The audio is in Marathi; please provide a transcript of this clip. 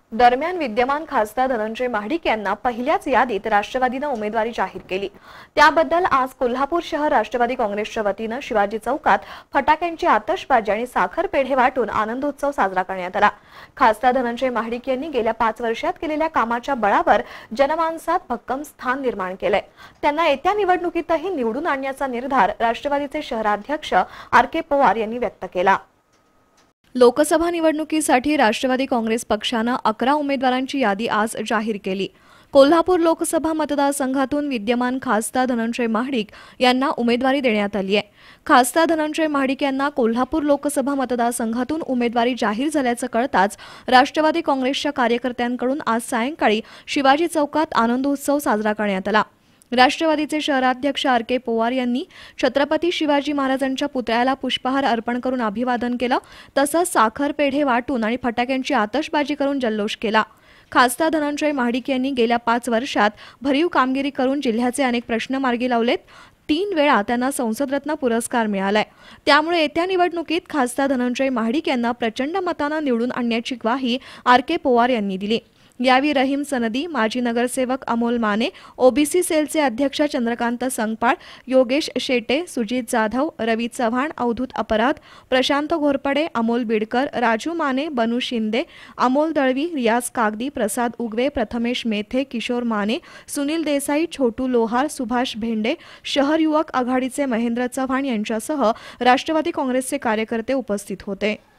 दरम्यान विद्यमान खासदार धनंजय महाडिक यांना पहिल्याच यादीत राष्ट्रवादीनं उमेदवारी जाहीर केली। त्याबद्दल आज कोल्हापूर शहर राष्ट्रवादी काँग्रेसच्या वतीनं शिवाजी चौकात फटाक्यांची आतषबाजी आणि साखर पेढे वाटून आनंदोत्सव साजरा करण्यात आला। खासदार धनंजय महाडिक यांनी गेल्या 5 वर्षात केलेल्या कामाच्या बळावर जनमानसात भक्कम स्थान निर्माण केलंय। त्यांना येत्या निवडणुकीतही निवडून आणण्याचा निर्धार राष्ट्रवादीचे शहराध्यक्ष आर.के. पवार यांनी व्यक्त केला। लोकसभा निवडणुकीसाठी राष्ट्रवादी काँग्रेस पक्षानं 11 उमेदवारांची यादी आज जाहीर केली। कोल्हापूर लोकसभा मतदारसंघातून विद्यमान खासदार धनंजय महाडिक यांना उमेदवारी देण्यात आली आहे। खासदार धनंजय महाडिक यांना कोल्हापूर लोकसभा मतदारसंघातून उमेदवारी जाहीर झाल्याचं कळताच राष्ट्रवादी काँग्रेसच्या कार्यकर्त्यांकडून आज सायंकाळी शिवाजी चौकात आनंदोत्सव साजरा करण्यात आला। राष्ट्रवादीचे शहराध्यक्ष आर.के. पवार यांनी छत्रपती शिवाजी महाराजांच्या पुतळ्याला पुष्पहार अर्पण करून अभिवादन केलं, तसंच साखर पेढे वाटून आणि फटाक्यांची आतषबाजी करून जल्लोष केला। खासदार धनंजय महाडिक यांनी गेल्या 5 वर्षात भरीव कामगिरी करून जिल्ह्याचे अनेक प्रश्न मार्गी लावलेत। 3 वेळा त्यांना संसदरत्न पुरस्कार मिळालाय। त्यामुळे येत्या निवडणुकीत खासदार धनंजय महाडिक यांना प्रचंड मतानं निवडून आणण्याची ग्वाही आर.के. पवार यांनी दिली। यावेळी रहीम सनदी, माजी नगरसेवक अमोल माने, ओबीसी सेलचे अध्यक्ष चंद्रकांत संगपाळ, योगेश शेटे, सुजित जाधव, रवी चव्हाण, अवधूत अपराध, प्रशांत घोरपडे, अमोल बिडकर, राजू माने, बनू शिंदे, अमोल दळवी, रियाज कागदी, प्रसाद उगवे, प्रथमेश मेथे, किशोर माने, सुनील देसाई, छोटू लोहार, सुभाष भेंडे, शहर युवक आघाडीचे महेंद्र चव्हाण यांच्यासह राष्ट्रवादी काँग्रेसचे कार्यकर्ते उपस्थित होते।